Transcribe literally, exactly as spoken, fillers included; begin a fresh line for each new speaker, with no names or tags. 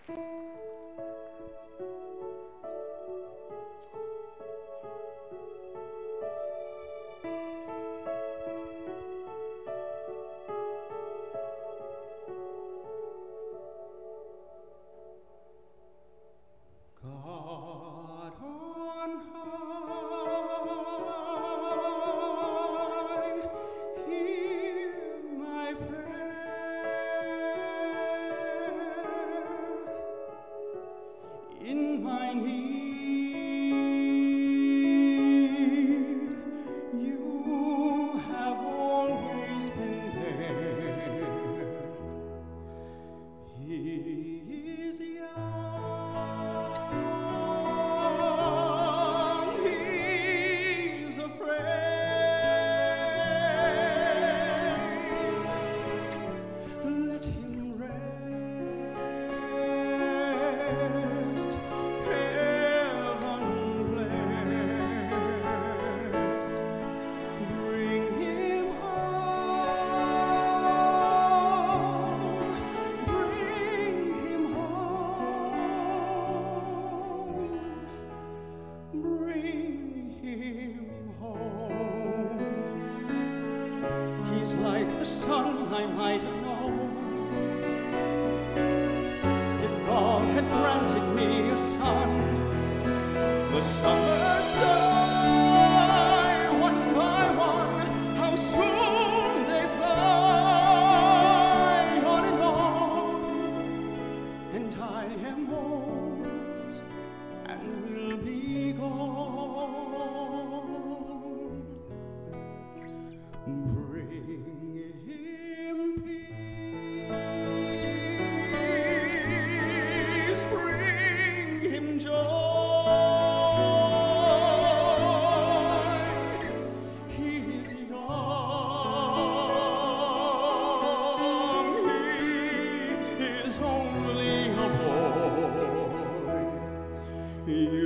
God on high, hear my prayer. In my need, you have always been there. He is young, he's afraid. Let him rest, heaven blessed. Bring him home, bring him home, bring him home. He's like the sun I might have known if God had granted me a son. The summers die one by one, how soon they fly on and on, and I am old and will be gone. Bring him peace, bring him joy. He is young, he is only a boy.